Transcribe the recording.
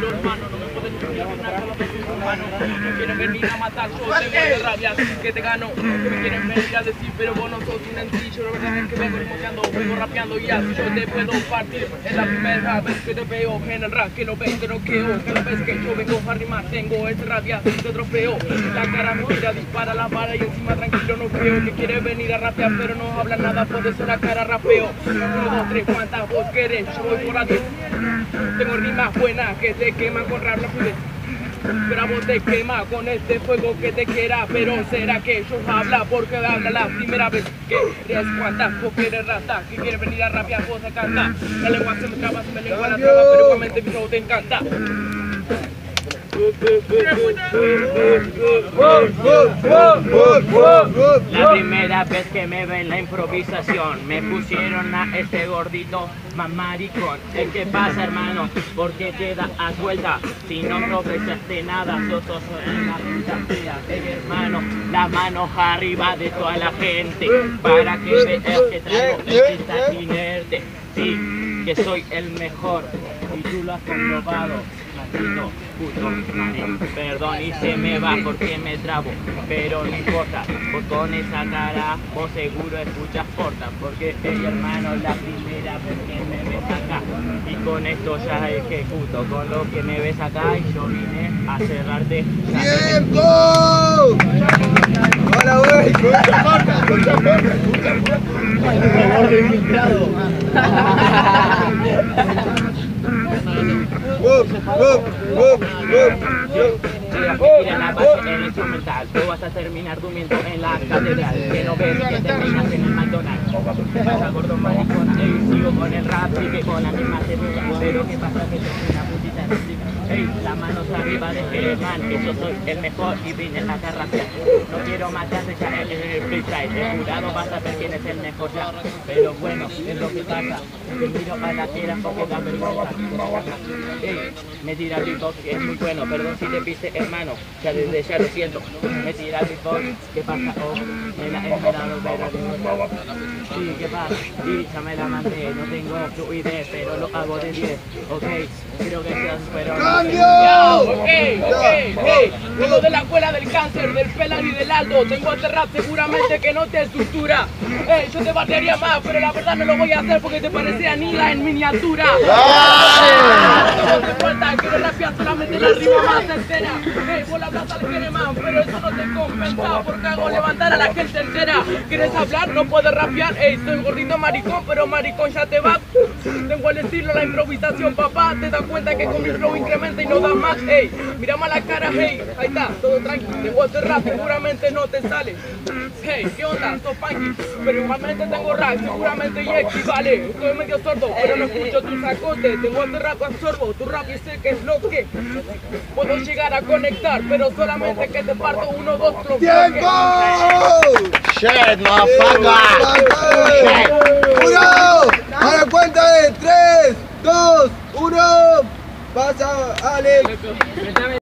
tranquilo, hermano, no me pueden estudiar nada, solo que soy humano. No quieren venir a matar, yo tengo de rabia, así que te gano. Me quieren venir a decir, pero vos no sos un sencillo. La verdad es que vengo rimotando, vengo rapeando y así yo te puedo partir. Es la primera vez que te veo en el rap, que lo ves, te noqueo. Cada vez que yo vengo a rimar, tengo ese rabia, así te trofeo. La cara me tira, dispara la bala y encima tranquilo no creo que quiere venir a rapear, pero no habla nada, por eso la cara rapeo. 1, 2, 3, ¿cuántas vos querés? Yo voy por la 10. Tengo rimas buenas que te queman con rap, la fluidez. Pero a vos te quema con este fuego que te quiera. Pero será que ellos hablan porque habla la primera vez que eres cuantas vos quieres ratar, que quieres venir a rapear, vos te canta. La lengua se me traba, se me lengua la traba, pero igualmente mi show te encanta. La primera vez que me ven la improvisación me pusieron a este gordito más maricón. ¿Qué pasa, hermano? ¿Por qué te das vuelta? Si no progresaste nada, sos una puta fea. Hermano, las manos arriba de toda la gente para que veas que traigo esta inerte. Sí, que soy el mejor y tú lo has comprobado. Maldito puto marín, perdón y se me va porque me trabo, pero no importa, pues con esa cara vos seguro escuchas porta, porque hermano la primera vez que me ves acá y con esto ya ejecuto, con lo que me ves acá y yo vine a cerrarte. ¡Tiempo! ¡Hola, güey! ¡Escucha porta! ¡Escucha porta! Mira la base en el instrumental, tú vas a terminar durmiendo en la catedral, que no ves que terminas en el McDonald's. Pasa gordo maricón, sigo con el rap, sigue con la misma técnica, pero ¿qué pasa? Que soy una putita réplica. Ey, las manos arriba de Germán, que yo soy el mejor y vine a rapear. No quiero matarte ya en el freestyle, el jurado va a saber quién es el mejor ya. Pero bueno, es lo que pasa, te miro a la tierra porque da vergüenza. Ey, me tira el beatbox que es muy bueno, perdón si te piste hermano, ya desde ya lo siento. Me tira el beatbox, ¿qué pasa? Oh, me la he esperado ver. Sí, ¿qué pasa? Y ya me la mandé, no tengo fluidez, pero lo hago de 10, ok, creo que seas pero ¡Cambio! Ok, vengo de la escuela del cáncer, del Pelan y del Aldo. Tengo este rap seguramente que no te estructura. Yo te batearía más, pero la verdad no lo voy a hacer porque te parece Anila en miniatura. No te falta, quiero rapear solamente la rima más entera. Vos la plata le quiere más, pero eso no te compensa porque hago levantar a la gente entera. ¿Quieres hablar? No puedes rapear. Soy gordito maricón, pero maricón ya te va. Tengo el estilo, la improvisación, papá. Te das cuenta que con mi flow incrementa y no da más. Mírame a la cara, ahí está, todo tranquilo. Tengo este rap, seguramente no te sale. ¿Qué onda? Sos funky, pero igualmente tengo rap, seguramente y equivale. Estoy medio sordo, pero no escucho tu sacote. Tengo este rap, absorbo tu rap y sé que es lo que puedo llegar a conectar, pero solamente que te parto 1, 2, 3. ¡Tiempo! shit, motherfucker. ¡Uno! A la cuenta de 3, 2, 1. Pasa, Alex.